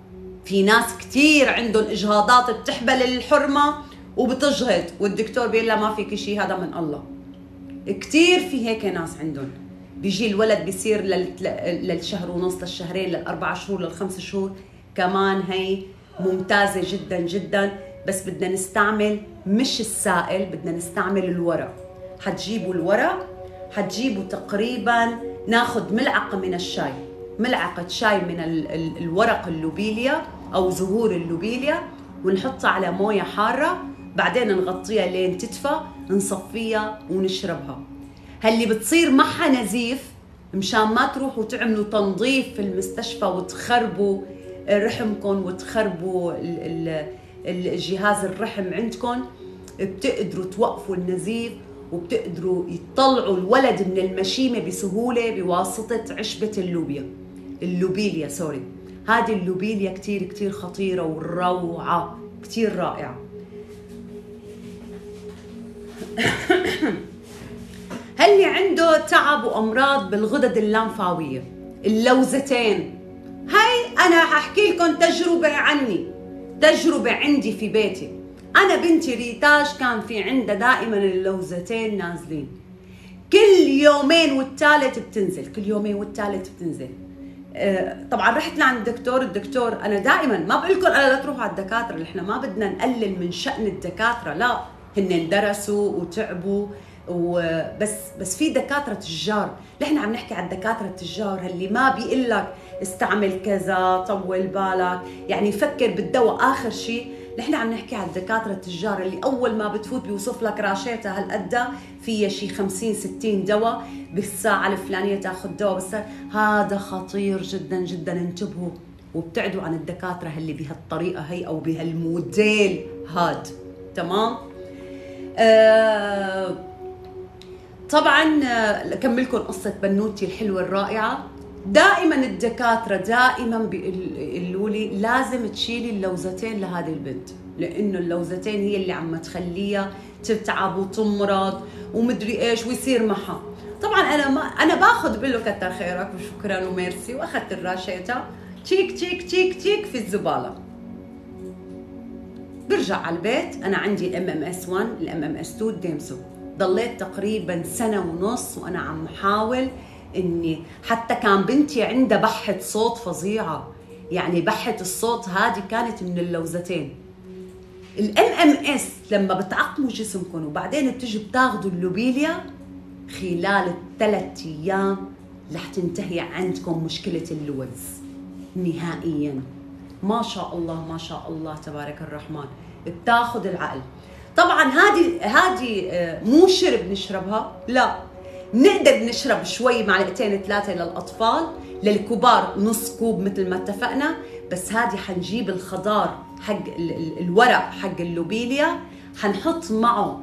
في ناس كتير عندهم اجهاضات بتحبل الحرمه وبتجهض والدكتور بيقول لها ما فيك شيء، هذا من الله. كتير في هيك ناس عندهم بيجي الولد بيصير للشهر ونص، للشهرين، للاربع شهور، للخمس شهور، كمان هي ممتازه جدا جدا. بس بدنا نستعمل مش السائل، بدنا نستعمل الورق. حتجيبوا الورق، حتجيبوا تقريبا ناخذ ملعقه من الشاي، ملعقه شاي من الورق اللوبيليا او زهور اللوبيليا، ونحطها على مويه حاره، بعدين نغطيها لين تدفى، نصفيها ونشربها. هاللي بتصير معها نزيف، مشان ما تروحوا تعملوا تنظيف في المستشفى وتخربوا رحمكم وتخربوا الجهاز الرحم عندكم، بتقدروا توقفوا النزيف وبتقدروا يطلعوا الولد من المشيمة بسهولة بواسطة عشبة اللوبيا اللوبيليا سوري. هذه اللوبيليا كتير كتير خطيرة وروعة، كتير رائعة. هاللي عنده تعب وأمراض بالغدد اللمفاوية، اللوزتين، هاي أنا هحكي لكم تجربة عني، تجربة عندي في بيتي. أنا بنتي ريتاج كان في عندها دائما اللوزتين نازلين، كل يومين والثالث بتنزل، كل يومين والثالث بتنزل. آه طبعا رحت لعند الدكتور، الدكتور أنا دائما ما بقول لكم أنا لا تروحوا على الدكاترة، احنا ما بدنا نقلل من شأن الدكاترة، لا، هن درسوا وتعبوا وبس. بس في دكاترة تجار، نحن عم نحكي عن دكاترة التجار اللي ما بيقول لك استعمل كذا، طول بالك، يعني فكر بالدواء آخر شيء. نحن عم نحكي عن الدكاترة التجار اللي أول ما بتفوت بيوصف لك راشيتها هالقد فيها شي خمسين ستين دواء بالساعة الفلانية تاخذ دواء، بس هذا خطير جدا جدا، انتبهوا وابتعدوا عن الدكاترة اللي بهالطريقة هي أو بهالموديل هاد. تمام؟ آه طبعا أكملكم قصة بنوتي الحلوة الرائعة. دائما الدكاترة دائما بيقولوا لي لازم تشيلي اللوزتين لهذه البنت، لانه اللوزتين هي اللي عم تخليها تتعب وتمرض ومدري ايش ويصير معها. طبعا انا ما انا باخذ بقول له كتر خيرك وشكرا وميرسي، واخذت الراشيتا تشيك تشيك تشيك تشيك في الزبالة. برجع على البيت، انا عندي الام ام اس واحد الام ام اس اثنين الديمسو، ضليت تقريبا سنة ونص وانا عم حاول اني، حتى كان بنتي عندها بحة صوت فظيعة، يعني بحة الصوت هذه كانت من اللوزتين. الام ام اس لما بتعقموا جسمكم وبعدين بتجوا بتاخذوا اللوبيليا، خلال الثلاث ايام رح تنتهي عندكم مشكلة اللوز نهائيا. ما شاء الله ما شاء الله تبارك الرحمن، بتاخذ العقل. طبعا هذه هذه مو شرب نشربها، لا، نقدر نشرب شوي معلقتين ثلاثة للأطفال، للكبار نص كوب مثل ما اتفقنا. بس هذه حنجيب الخضار حق الورق حق اللوبيليا، حنحط معه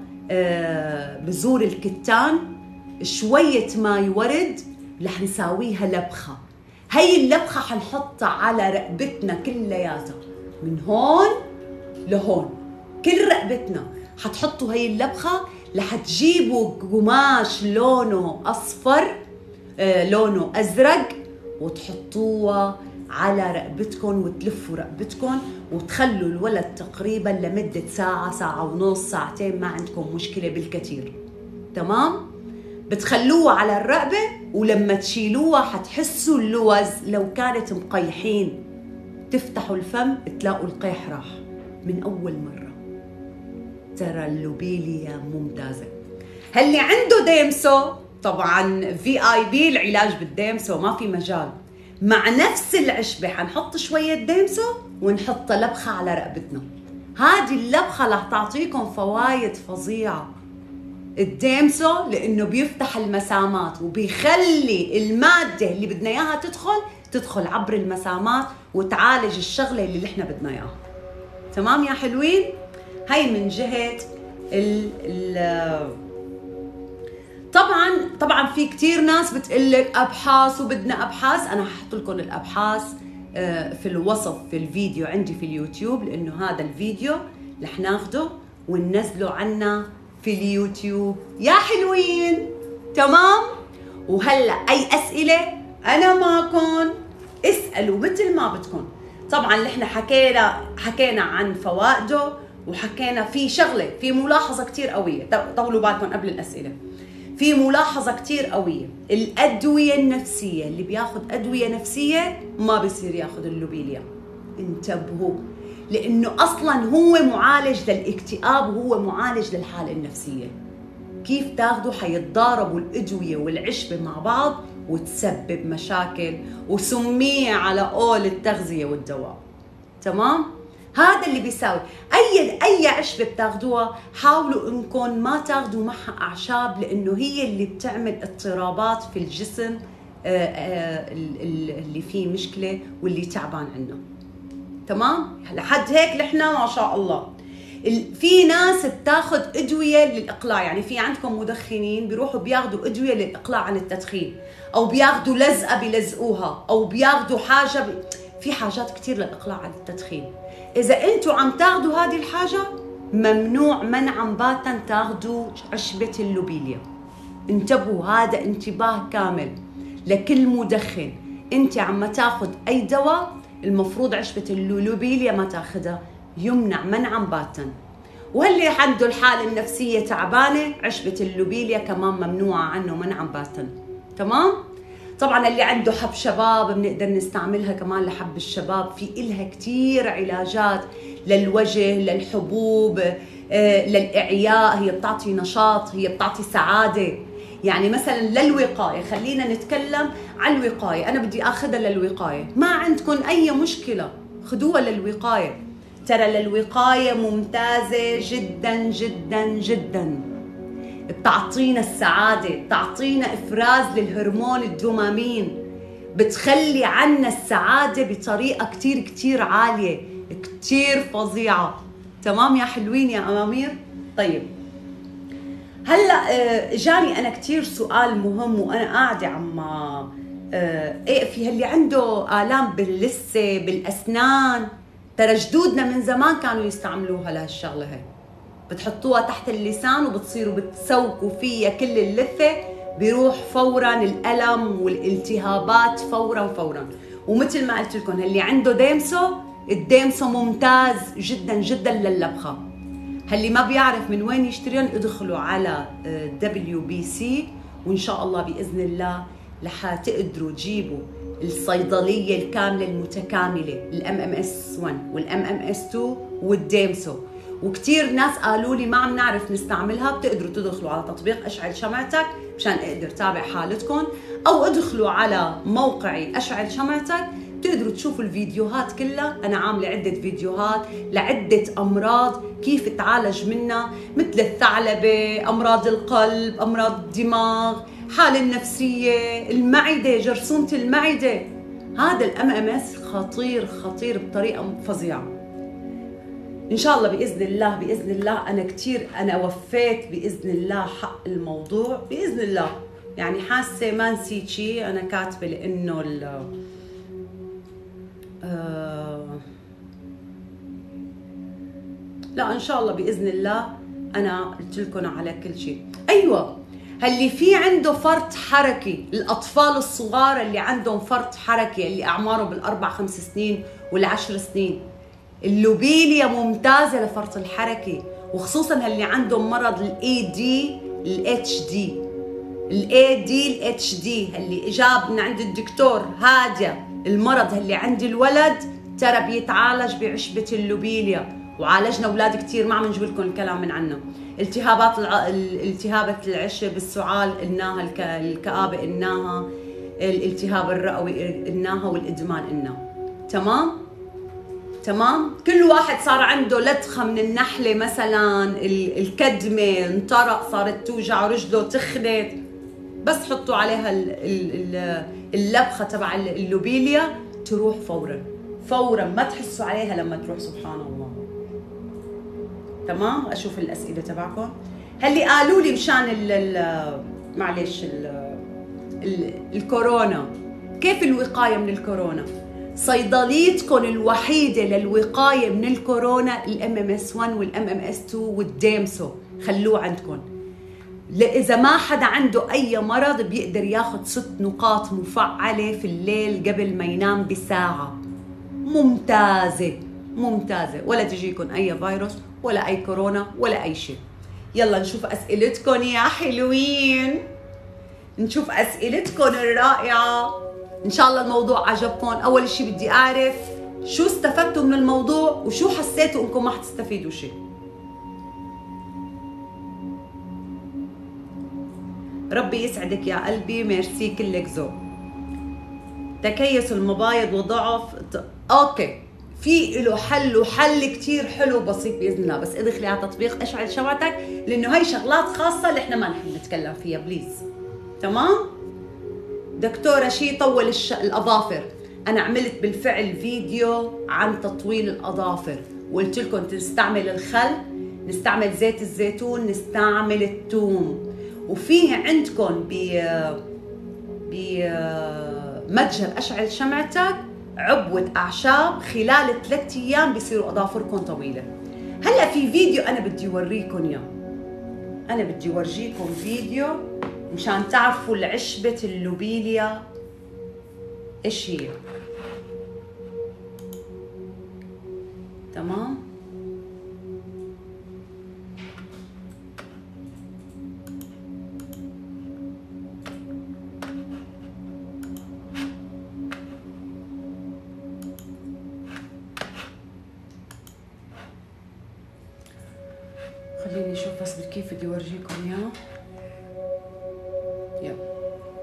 بذور الكتان، شوية ماي ورد، رح نساويها لبخة. هي اللبخة حنحطها على رقبتنا كلياتها من هون لهون، كل رقبتنا حتحطوا هي اللبخة. رح تجيبوا قماش لونه أصفر آه لونه أزرق وتحطوها على رقبتكم وتلفوا رقبتكم وتخلوا الولد تقريبا لمدة ساعة، ساعة ونص، ساعتين، ما عندكم مشكلة بالكثير. تمام؟ بتخلوها على الرقبة، ولما تشيلوها حتحسوا اللوز لو كانت مقيحين، تفتحوا الفم تلاقوا القيح راح من أول مرة. ترى اللوبيليا ممتازة. هاللي عنده ديمسو طبعا في اي بي العلاج بالديمسو ما في مجال. مع نفس العشبة حنحط شوية ديمسو ونحط لبخة على رقبتنا. هذه اللبخة رح تعطيكم فوايد فظيعة. الديمسو لانه بيفتح المسامات وبيخلي المادة اللي بدنا اياها تدخل تدخل عبر المسامات وتعالج الشغلة اللي احنا بدنا اياها. تمام يا حلوين؟ هاي من جهة ال ال طبعا طبعا في كتير ناس بتقلك ابحاث وبدنا ابحاث. انا هحط لكم الابحاث في الوصف في الفيديو عندي في اليوتيوب، لانه هذا الفيديو رح ناخده وننزله عنا في اليوتيوب يا حلوين. تمام؟ وهلا اي اسئله انا معكم، اسالوا مثل ما بدكم. طبعا اللي احنا حكينا حكينا عن فوائده، وحكينا في شغله، في ملاحظه كثير قويه، طولوا بالكم قبل الاسئله. في ملاحظه كثير قويه، الادويه النفسيه اللي بياخذ ادويه نفسيه ما بيصير ياخذ اللوبيليا. انتبهوا، لانه اصلا هو معالج للاكتئاب وهو معالج للحاله النفسيه. كيف تاخذوا؟ حيتضاربوا الادويه والعشبه مع بعض وتسبب مشاكل وسميه على قول التغذيه والدواء. تمام؟ هذا اللي بيساوي. اي اي عشبه بتاخذوها حاولوا انكم ما تاخذوا معها اعشاب، لانه هي اللي بتعمل اضطرابات في الجسم اللي فيه مشكله واللي تعبان عنه. تمام؟ لحد هيك نحن ما شاء الله. في ناس بتاخذ ادويه للاقلاع، يعني في عندكم مدخنين بيروحوا بياخذوا ادويه للاقلاع عن التدخين، او بياخذوا لزقه بيلزقوها، او بياخذوا حاجه ب... في حاجات كثير للاقلاع عن التدخين. اذا انتم عم تاخذوا هذه الحاجه ممنوع منعا باتا تاخذوا عشبه اللوبيليا. انتبهوا، هذا انتباه كامل لكل مدخن. انت عم تاخذ اي دواء المفروض عشبه اللوبيليا ما تاخذها، يمنع منعا باتا. واللي عنده الحاله النفسيه تعبانه عشبه اللوبيليا كمان ممنوعه عنه منعا باتا. تمام؟ طبعا اللي عنده حب شباب بنقدر نستعملها كمان لحب الشباب، في إلها كتير علاجات للوجه، للحبوب، آه، للإعياء، هي بتعطي نشاط، هي بتعطي سعادة. يعني مثلا للوقاية، خلينا نتكلم عن الوقاية، أنا بدي أخذها للوقاية، ما عندكم أي مشكلة خدوها للوقاية. ترى للوقاية ممتازة جدا جدا جدا، بتعطينا السعادة، بتعطينا إفراز للهرمون الدوبامين، بتخلي عنا السعادة بطريقة كتير كتير عالية، كتير فظيعة. تمام يا حلوين يا أمامير؟ طيب هلأ جاني أنا كتير سؤال مهم وأنا قاعدة عم إيه في اللي عنده آلام باللثة بالأسنان. ترى جدودنا من زمان كانوا يستعملوها لهالشغلة هاي، بتحطوها تحت اللسان وبتصيروا بتسوقوا فيها كل اللثة، بيروح فورا الألم والالتهابات فورا فورا. ومثل ما قلت لكم اللي عنده ديمسو، الديمسو ممتاز جدا جدا لللبخة. اللي ما بيعرف من وين يشتريهم ادخلوا على دبليو بي سي، وإن شاء الله بإذن الله رح تقدروا تجيبوا الصيدلية الكاملة المتكاملة، الام ام اس واحد والام ام اس اثنين والديمسو. وكتير ناس قالوا لي ما عم نعرف نستعملها، بتقدروا تدخلوا على تطبيق اشعل شمعتك مشان اقدر تابع حالتكم، او ادخلوا على موقعي اشعل شمعتك، بتقدروا تشوفوا الفيديوهات كلها. انا عامله عده فيديوهات لعده امراض كيف تعالج منها، مثل الثعلبه، امراض القلب، امراض الدماغ، حالة النفسيه، المعده، جرثومه المعده. هذا الام ام اس خطير خطير بطريقه فظيعه. ان شاء الله باذن الله باذن الله انا كثير انا وفيت باذن الله حق الموضوع باذن الله. يعني حاسه ما نسيت شيء انا كاتبه، لانه ال آه لا ان شاء الله باذن الله انا قلت لكم على كل شيء. ايوه، اللي في عنده فرط حركي، الاطفال الصغار اللي عندهم فرط حركي اللي اعمارهم بالاربع خمس سنين والعشر سنين، اللوبيليا ممتازه لفرط الحركه، وخصوصا اللي عندهم مرض الاي دي الاتش دي الاي دي الاتش دي اللي جاب من عند الدكتور. هذا المرض اللي عند الولد ترى بيتعالج بعشبه اللوبيليا، وعالجنا اولاد كثير، ما عم نجيب لكم الكلام من عنه. التهابات الع... التهابات العشب، السعال قلناها، الك... الكآبه قلناها، الالتهاب الرئوي قلناها، والادمان قلناه. تمام تمام. كل واحد صار عنده لدخه من النحله مثلا، الكدمه انطرق، صارت توجع رجله، تخنت، بس حطوا عليها اللبخه تبع اللوبيليا تروح فورا فورا، ما تحسوا عليها لما تروح. سبحان الله. تمام. اشوف الاسئله تبعكم. هل قالوا لي مشان ال معلش ال الكورونا، كيف الوقايه من الكورونا؟ صيدليتكم الوحيده للوقايه من الكورونا الام ام اس واحد والام ام اس اثنين والديمسو، خلوه عندكم. اذا ما حدا عنده اي مرض بيقدر ياخذ ست نقاط مفعله في الليل قبل ما ينام بساعه، ممتازة ممتازة، ولا تجيكم أي فيروس ولا أي كورونا ولا أي شيء. يلا نشوف أسئلتكم يا حلوين، نشوف أسئلتكم الرائعة. إن شاء الله الموضوع عجبكم. أول شيء بدي أعرف شو استفدتوا من الموضوع وشو حسيتوا إنكم ما حتستفيدوا شيء. ربي يسعدك يا قلبي، ميرسي كلك ذوق. تكيس المبايض وضعف، اوكي في له حل، وحل كتير حلو بسيط باذن الله، بس ادخلي على تطبيق اشعل شمعتك، لانه هي شغلات خاصه اللي احنا ما نحب نتكلم فيها بليز. تمام دكتوره شي طول الش... الاظافر. انا عملت بالفعل فيديو عن تطويل الاظافر، وقلت لكم نستعمل الخل، نستعمل زيت الزيتون، نستعمل الثوم، وفي عندكم ب بمتجر اشعل شمعتك عبوة اعشاب، خلال ثلاث ايام بيصيروا اظافركم طويله. هلا في فيديو انا بدي اوريكم اياه، انا بدي اورجيكم فيديو مشان تعرفوا العشبة اللوبيليا ايش هي. تمام خليني اشوف بس كيف بدي اورجيكم اياه. يلا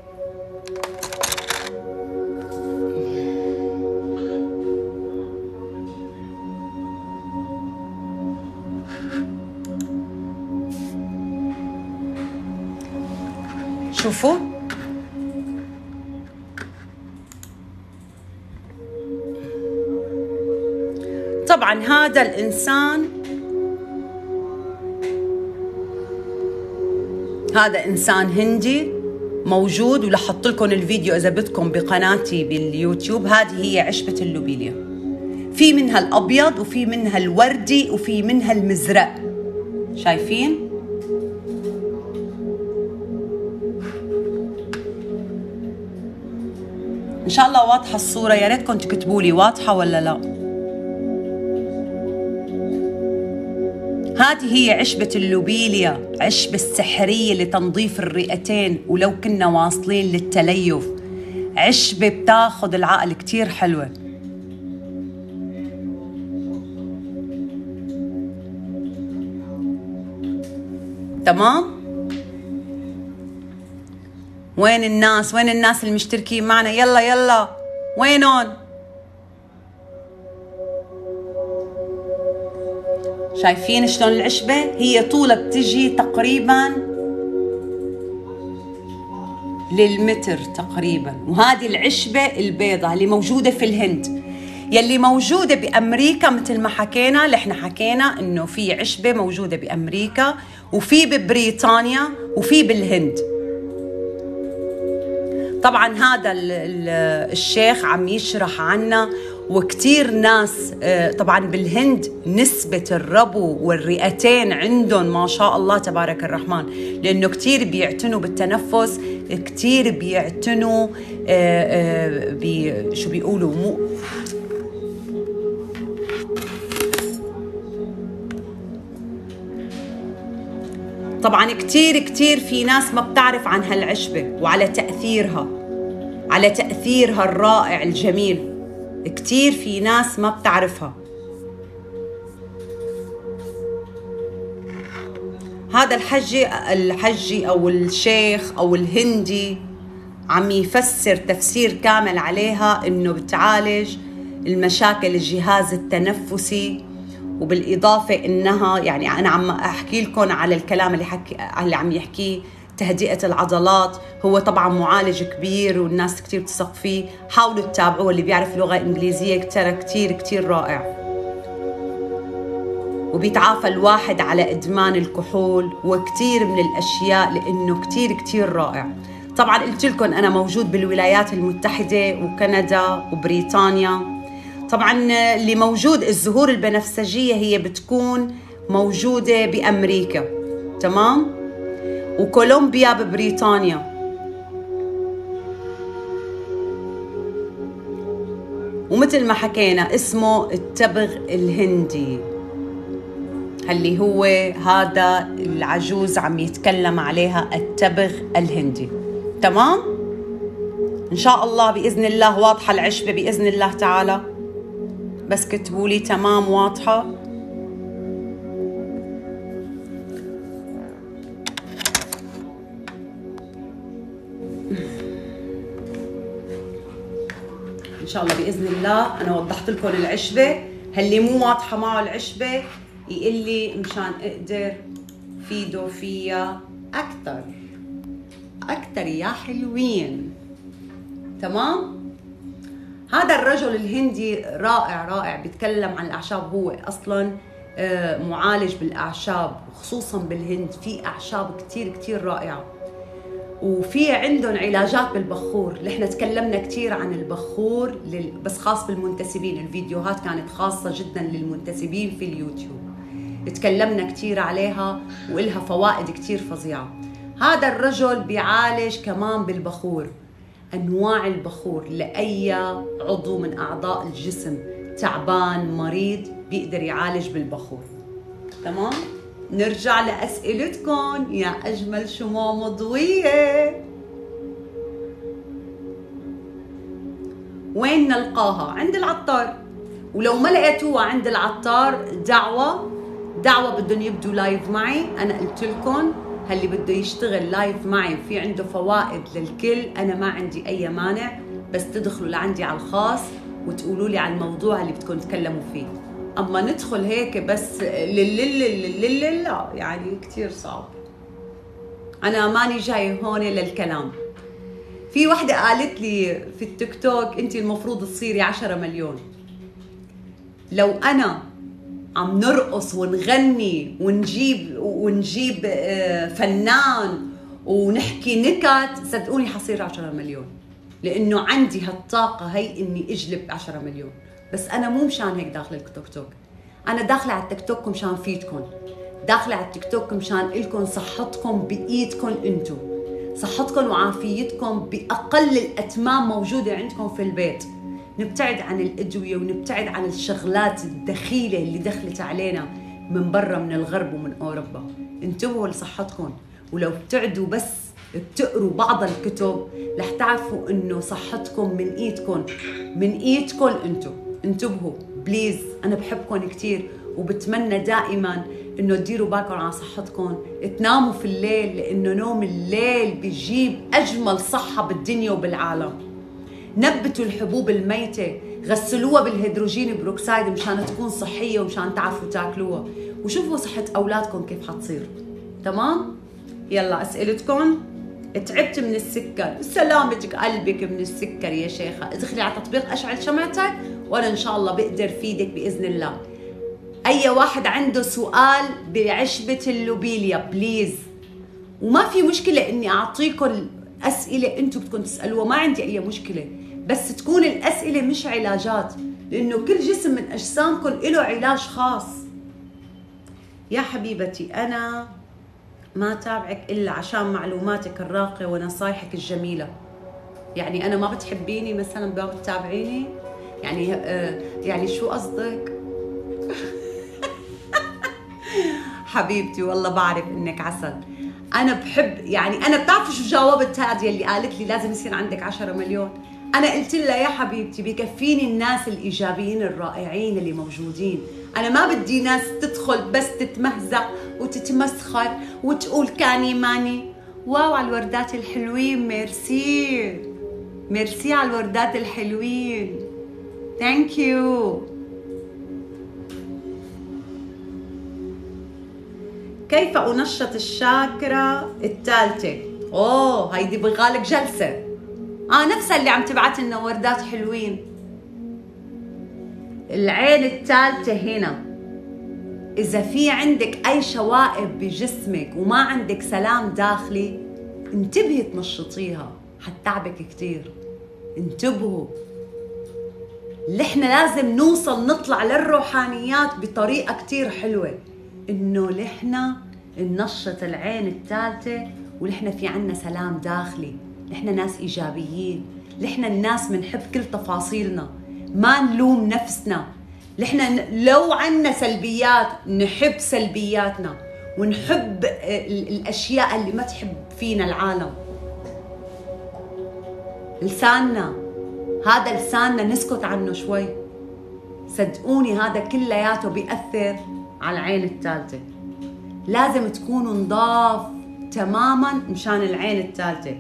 شوفوا طبعا هذا الانسان، هذا انسان هندي موجود، ولحط لكم الفيديو اذا بدكم بقناتي باليوتيوب. هذه هي عشبة اللوبيليا، في منها الابيض وفي منها الوردي وفي منها المزرق، شايفين؟ ان شاء الله واضحه الصوره، يا ريتكم تكتبوا لي واضحه ولا لا. هذه هي عشبة اللوبيليا، عشبة السحرية لتنظيف الرئتين ولو كنا واصلين للتليف. عشبة بتاخذ العقل، كتير حلوة. تمام؟ وين الناس؟ وين الناس المشتركين معنا؟ يلا يلا وينون؟ شايفين شلون العشبة؟ هي طولها بتجي تقريبا للمتر تقريبا. وهذه العشبة البيضة اللي موجودة في الهند، يلي موجودة بأمريكا مثل ما حكينا، اللي احنا حكينا انه في عشبة موجودة بأمريكا وفي ببريطانيا وفي بالهند. طبعا هذا الشيخ عم يشرح عنا، وكتير ناس طبعا بالهند نسبة الربو والرئتين عندهم ما شاء الله تبارك الرحمن، لأنه كتير بيعتنوا بالتنفس، كتير بيعتنوا بي شو بيقولوا مو طبعا كتير كتير في ناس ما بتعرف عن هالعشبة وعلى تأثيرها، على تأثيرها الرائع الجميل. كتير في ناس ما بتعرفها. هذا الحجي الحجي أو الشيخ أو الهندي عم يفسر تفسير كامل عليها، إنه بتعالج المشاكل الجهاز التنفسي، وبالإضافة إنها يعني أنا عم أحكي لكم على الكلام اللي حكي اللي عم يحكيه، تهدئة العضلات. هو طبعا معالج كبير والناس كتير بتثق فيه، حاولوا تتابعوه، اللي بيعرف لغة إنجليزية ترى كتير كتير رائع. وبيتعافى الواحد على إدمان الكحول وكتير من الأشياء، لأنه كتير كتير رائع. طبعا قلت لكم أنا موجود بالولايات المتحدة وكندا وبريطانيا. طبعا اللي موجود الزهور البنفسجية هي بتكون موجودة بأمريكا، تمام؟ وكولومبيا ببريطانيا. ومثل ومثل ما حكينا اسمه التبغ الهندي، اللي هو هذا العجوز عم يتكلم عليها، التبغ الهندي. تمام؟ إن شاء الله بإذن الله واضحة العشبة بإذن الله تعالى. بس كتبوا لي تمام واضحة. إن شاء الله بإذن الله أنا وضحت لكم العشبة. اللي مو واضحة معه العشبة يقول لي مشان أقدر فيدو فيها أكثر أكثر يا حلوين. تمام؟ هذا الرجل الهندي رائع رائع، بيتكلم عن الأعشاب. هو أصلاً معالج بالأعشاب، خصوصاً بالهند في أعشاب كتير كتير رائعة، وفي عندهم علاجات بالبخور. نحن تكلمنا كتير عن البخور لل... بس خاص بالمنتسبين، الفيديوهات كانت خاصة جداً للمنتسبين في اليوتيوب، تكلمنا كتير عليها وإلها فوائد كتير فظيعة. هذا الرجل بيعالج كمان بالبخور، أنواع البخور لأي عضو من أعضاء الجسم تعبان مريض بيقدر يعالج بالبخور. تمام؟ نرجع لأسئلتكم يا أجمل شموع مضوية. وين نلقاها؟ عند العطار، ولو ما لقيتوها عند العطار دعوة دعوة بدهم يبدوا لايف معي. أنا قلت لكم اللي بده يشتغل لايف معي في عنده فوائد للكل، أنا ما عندي أي مانع، بس تدخلوا لعندي على الخاص وتقولوا لي على الموضوع اللي بدكم تتكلموا فيه. أما ندخل هيك بس للللللللل لا، يعني كتير صعب. أنا ماني جاي هون للكلام. في وحدة قالت لي في التيك توك أنت المفروض تصيري عشرة مليون. لو أنا عم نرقص ونغني ونجيب ونجيب فنان ونحكي نكت، صدقوني حصير عشرة مليون، لأنه عندي هالطاقة هي إني أجلب عشرة مليون. بس أنا مو مشان هيك داخل التيك توك، أنا داخلة على التيك توك مشان فيدكم، داخلة على التيك توك مشان إلكم صحتكم بإيدكم أنتم، صحتكم وعافيتكم بأقل الأتمام موجودة عندكم في البيت. نبتعد عن الأدوية ونبتعد عن الشغلات الدخيلة اللي دخلت علينا من برا، من الغرب ومن أوروبا. انتبهوا لصحتكم، ولو بتعدوا بس بتقروا بعض الكتب رح تعرفوا إنه صحتكم من إيدكم، من إيدكم أنتم. انتبهوا بليز، أنا بحبكم كتير وبتمنى دائما إنه تديروا بالكم على صحتكم، تناموا في الليل، لأنه نوم الليل بيجيب أجمل صحة بالدنيا وبالعالم. نبتوا الحبوب الميتة، غسلوها بالهيدروجين بروكسايد مشان تكون صحية ومشان تعرفوا تاكلوها، وشوفوا صحة أولادكم كيف حتصير. تمام؟ يلا أسئلتكم. تعبت من السكر، سلامتك قلبك من السكر يا شيخة. ادخلي على تطبيق أشعل شمعتك وأنا إن شاء الله بقدر فيدك بإذن الله. أي واحد عنده سؤال بعشبة اللوبيليا بليز، وما في مشكلة إني أعطيكم أسئلة أنتم بدكم تسألوها، ما عندي أي مشكلة، بس تكون الأسئلة مش علاجات، لأنه كل جسم من أجسامكم له علاج خاص. يا حبيبتي أنا ما تابعك إلا عشان معلوماتك الراقية ونصايحك الجميلة. يعني أنا ما بتحبيني مثلا ما بتتابعيني؟ يعني آه يعني شو قصدك؟ حبيبتي والله بعرف إنك عسل. أنا بحب، يعني أنا بتعرفوا شو جاوبت هذه اللي قالت لي لازم يصير عندك عشرة مليون؟ أنا قلت لها يا حبيبتي بكفيني الناس الإيجابيين الرائعين اللي موجودين، أنا ما بدي ناس تدخل بس تتمهزق وتتمسخر وتقول كاني ماني. واو على الوردات الحلوين، ميرسي ميرسي على الوردات الحلوين، ثانك يو. كيف أنشط الشاكرا الثالثة؟ أوه هيدي بغالك جلسة. آه نفسها اللي عم تبعت لنا وردات حلوين. العين الثالثة هنا، إذا في عندك أي شوائب بجسمك وما عندك سلام داخلي انتبهي تنشطيها، حتتعبك كتير. انتبهوا، نحن لازم نوصل نطلع للروحانيات بطريقة كتير حلوة، إنه نحن ننشط العين الثالثة ونحن في عنا سلام داخلي. نحن ناس إيجابيين، نحن الناس بنحب كل تفاصيلنا، ما نلوم نفسنا. نحن لو عنا سلبيات نحب سلبياتنا ونحب الأشياء اللي ما تحب فينا العالم. لساننا، هذا لساننا نسكت عنه شوي، صدقوني هذا كلياته بيأثر على العين الثالثة. لازم تكونوا نضاف تماما مشان العين الثالثة.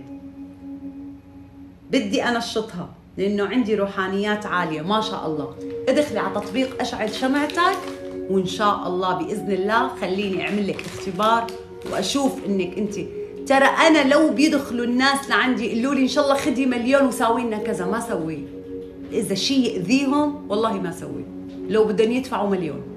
بدي أنشطها لأنه عندي روحانيات عالية ما شاء الله. ادخلي على تطبيق أشعل شمعتك وإن شاء الله بإذن الله خليني أعمل لك اختبار وأشوف إنك أنت. ترى أنا لو بيدخلوا الناس لعندي يقولوا لي إن شاء الله خدي مليون وساوي لنا كذا، ما سويه. إذا شيء يأذيهم والله ما سويه، لو بدهم يدفعوا مليون.